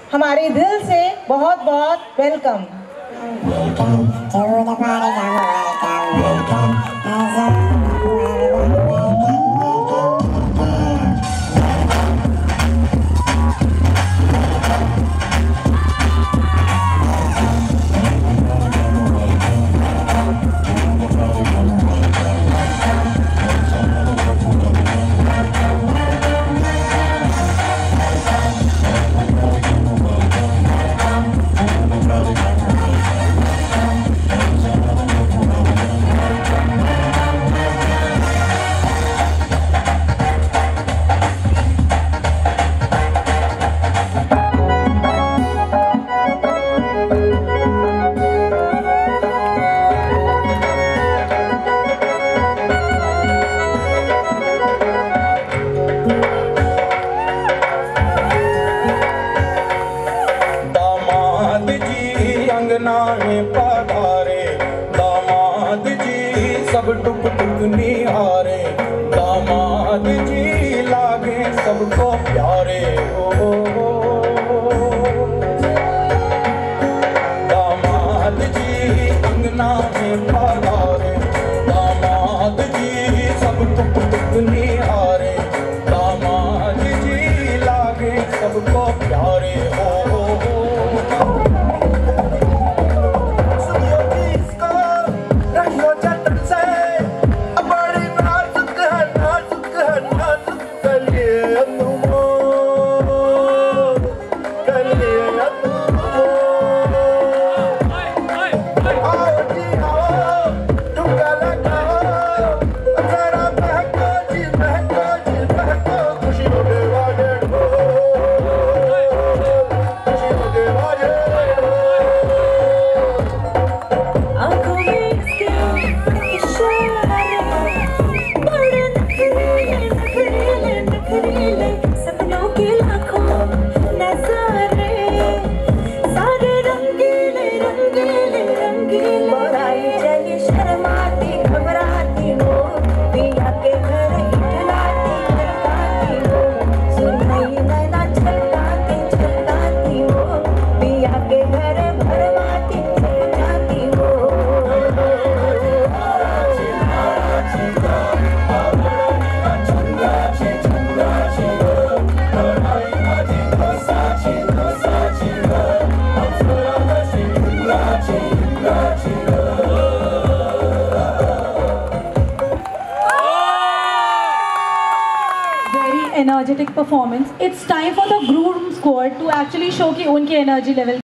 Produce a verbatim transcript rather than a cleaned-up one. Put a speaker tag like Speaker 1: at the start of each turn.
Speaker 1: हमारे दिल से बहुत बहुत वेलकम।
Speaker 2: पधारे दामाद जी सब टुक टुक निहारे, दामाद जी लागे सबको प्यारे। ओ दामाद जी अंगना में पधारे, दामाद जी सब टुक टुक निहारे, दामाद जी लागे सबको प्यारे। ओ
Speaker 3: energetic performance. It's time for the groom squad to actually show कि उनकी energy level